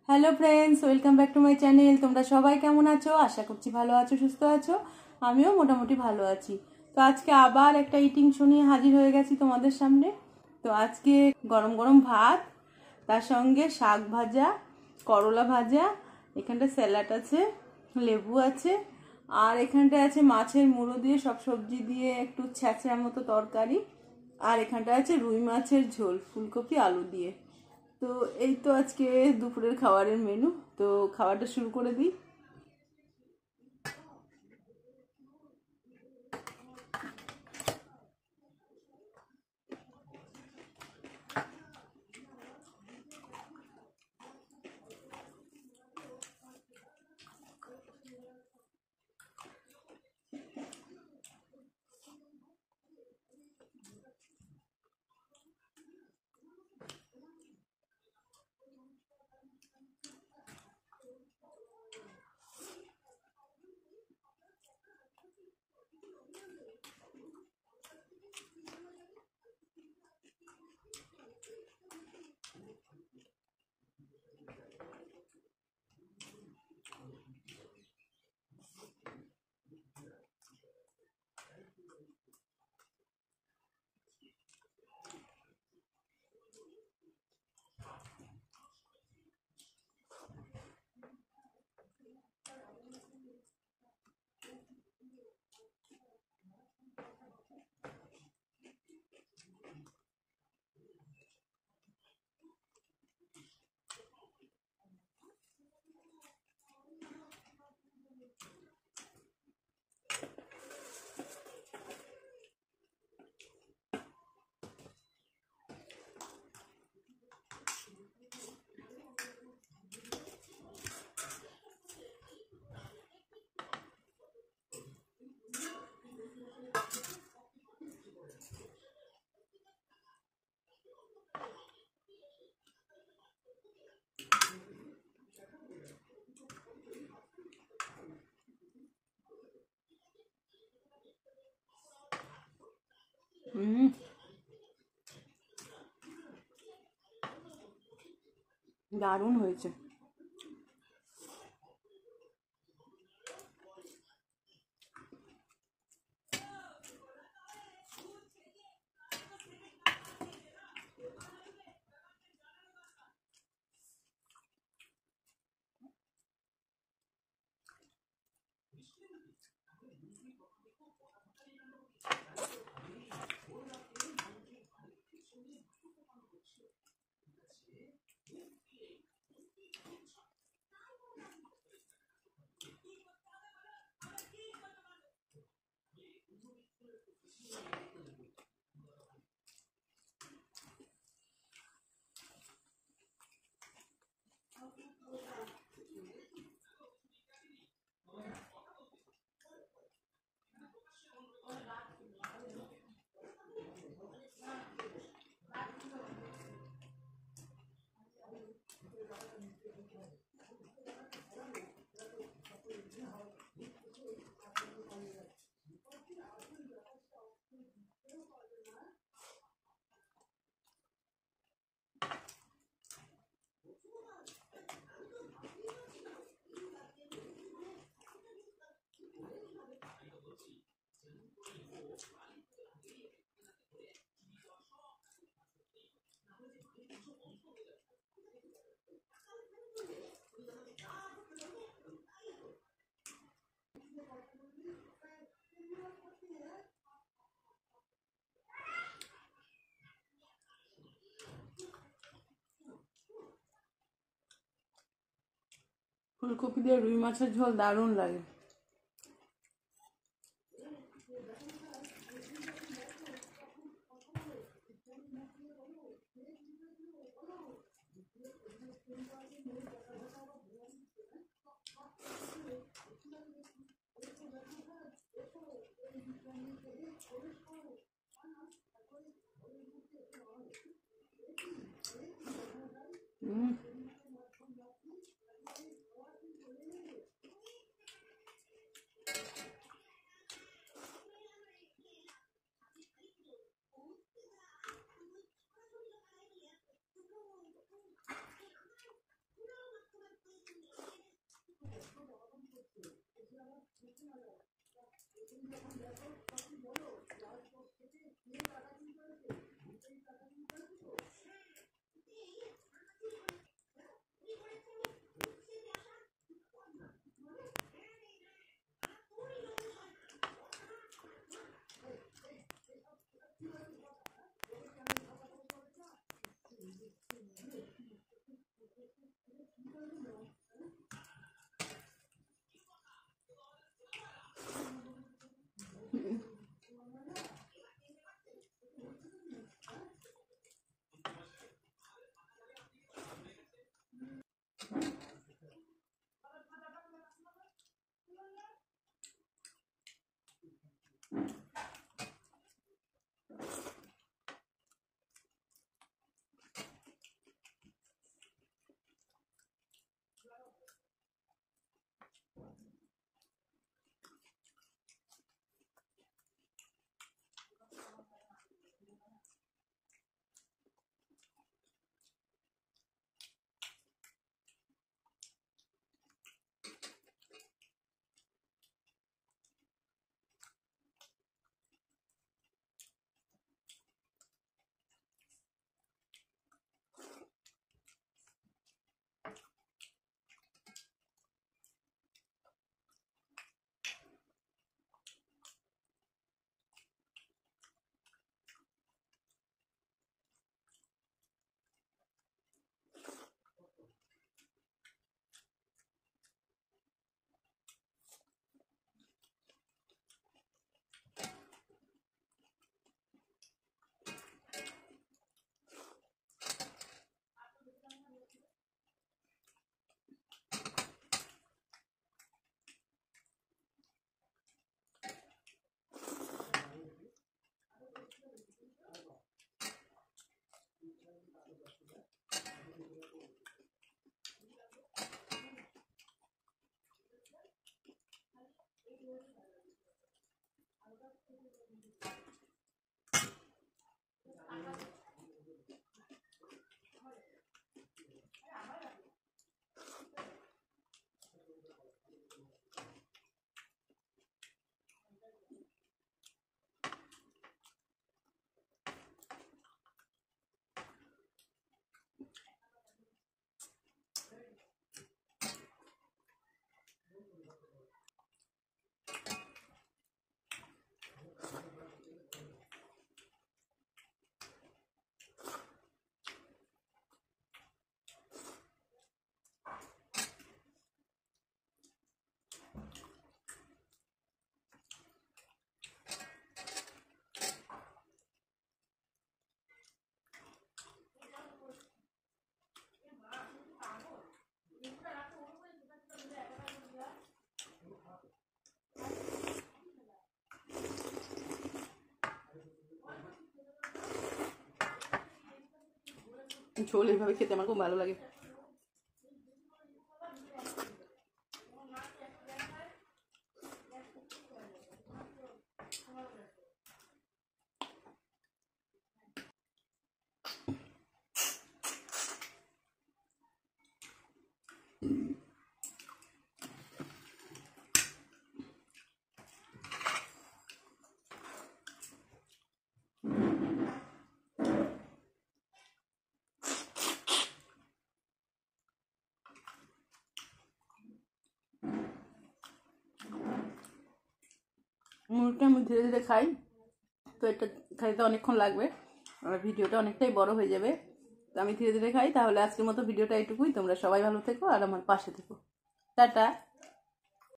Hello friends, welcome back to my channel. তোমরা সবাই কেমন আছো? আশা করছি ভালো আছো, সুস্থ আছো। আমিও মোটামুটি ভালো আছি। তো আজকে আবার একটা ইটিং শো নিয়ে হাজির হয়ে গেছি তোমাদের সামনে। তো আজকে গরম গরম ভাত, তার সঙ্গে শাক ভাজা, করলা ভাজা, এখানটা স্যালাড আছে, লেবু আছে, আর এখানটায় আছে মাছের মুড়ো দিয়ে সব সবজি দিয়ে একটু ছ্যাঁচড়া মতো তরকারি, আর এখানটা আছে রুই মাছের ঝোল ফুলকপি আলু দিয়ে। তো এই তো আজকে দুপুরের খাবারের মেনু। তো খাবারটা শুরু করে দিই। দারুণ হয়েছে। ফুলকপি দিয়ে রুই মাছের ঝোল দারুণ লাগে। ঝোল এইভাবে খেতে আমার খুব ভালো লাগে। মুড়িটা আমি ধীরে ধীরে খাই, তো এটা খাইতে অনেকক্ষণ লাগবে আর ভিডিওটা অনেকটাই বড় হয়ে যাবে, তো আমি ধীরে ধীরে খাই। তাহলে আজকের মতো ভিডিওটা এইটুকুই। তোমরা সবাই ভালো থেকো আর আমার পাশে থেকো। টাটা।